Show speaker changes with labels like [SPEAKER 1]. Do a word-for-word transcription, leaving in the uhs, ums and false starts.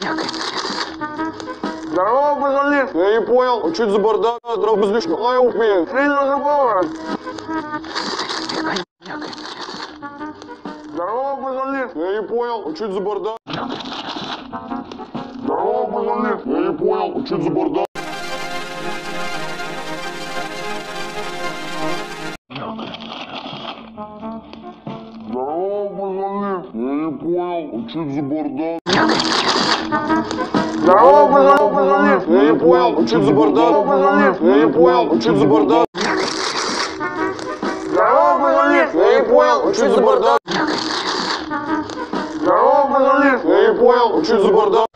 [SPEAKER 1] Здорово, пацаны! Я не понял, а что это за бардак? Здорово, безлишно. Ай, ух, меня. Ты не разобрал. Здорово, пацаны! Я не понял, а что это за бардак? Здорово, пацаны! Я не понял, а что это за бардак? Здорово, пацаны! Я не понял, а что это за бардак? Здорово, пацаны! Я не понял, а что это за бардак? Я не понял, а что это за бардак? Здорово, пацаны! Я не понял, а что это за бардак? Здорово, пацаны! Я не понял, а что это за бардак?